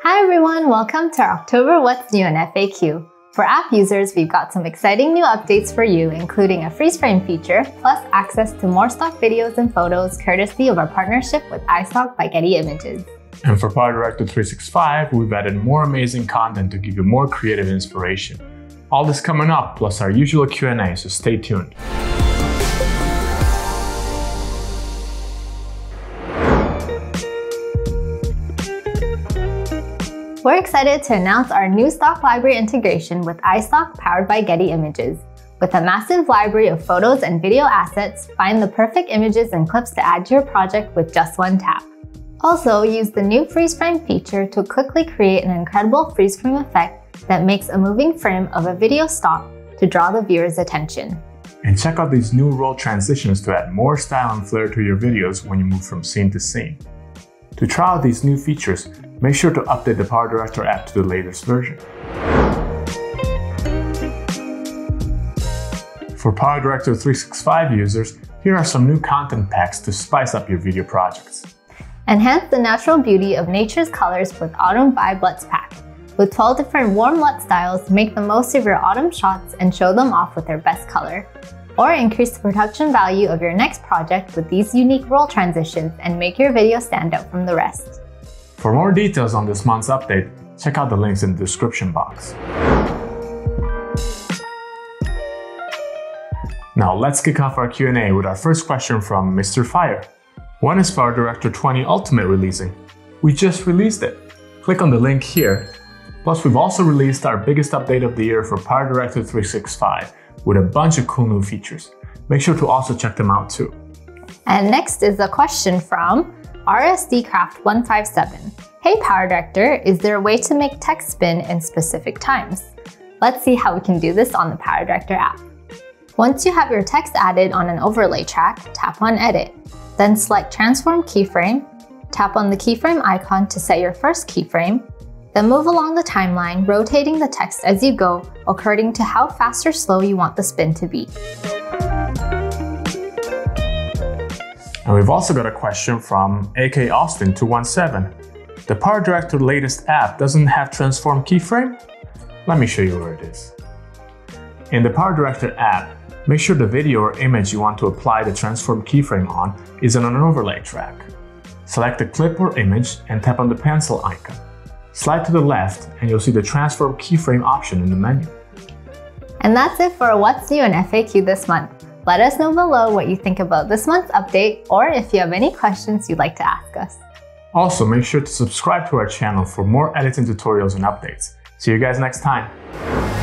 Hi everyone, welcome to our October What's New in FAQ. For app users, we've got some exciting new updates for you, including a freeze frame feature, plus access to more stock videos and photos courtesy of our partnership with iStock by Getty Images. And for PowerDirector365, we've added more amazing content to give you more creative inspiration. All this coming up, plus our usual Q&A, so stay tuned. We're excited to announce our new stock library integration with iStock powered by Getty Images. With a massive library of photos and video assets, find the perfect images and clips to add to your project with just one tap. Also, use the new freeze frame feature to quickly create an incredible freeze frame effect that makes a moving frame of a video stop to draw the viewer's attention. And check out these new roll transitions to add more style and flair to your videos when you move from scene to scene. To try out these new features, make sure to update the PowerDirector app to the latest version. For PowerDirector365 users, here are some new content packs to spice up your video projects. Enhance the natural beauty of nature's colors with Autumn Vibe LUTs pack. With 12 different warm LUT styles, make the most of your autumn shots and show them off with their best color. Or increase the production value of your next project with these unique roll transitions and make your video stand out from the rest. For more details on this month's update, check out the links in the description box. Now let's kick off our Q&A with our first question from Mr. Fire. When is PowerDirector 20 Ultimate releasing? We just released it. Click on the link here. Plus, we've also released our biggest update of the year for PowerDirector365 with a bunch of cool new features. Make sure to also check them out too. And next is a question from RSDcraft157. Hey PowerDirector, is there a way to make text spin in specific times? Let's see how we can do this on the PowerDirector app. Once you have your text added on an overlay track, tap on Edit. Then select Transform Keyframe, tap on the keyframe icon to set your first keyframe, then move along the timeline, rotating the text as you go according to how fast or slow you want the spin to be. And we've also got a question from AK Austin 217. The PowerDirector latest app doesn't have Transform Keyframe? Let me show you where it is. In the PowerDirector app, make sure the video or image you want to apply the Transform Keyframe on is on an overlay track. Select the clip or image and tap on the pencil icon. Slide to the left and you'll see the Transform Keyframe option in the menu. And that's it for What's New in FAQ this month. Let us know below what you think about this month's update or if you have any questions you'd like to ask us. Also, make sure to subscribe to our channel for more editing tutorials and updates. See you guys next time.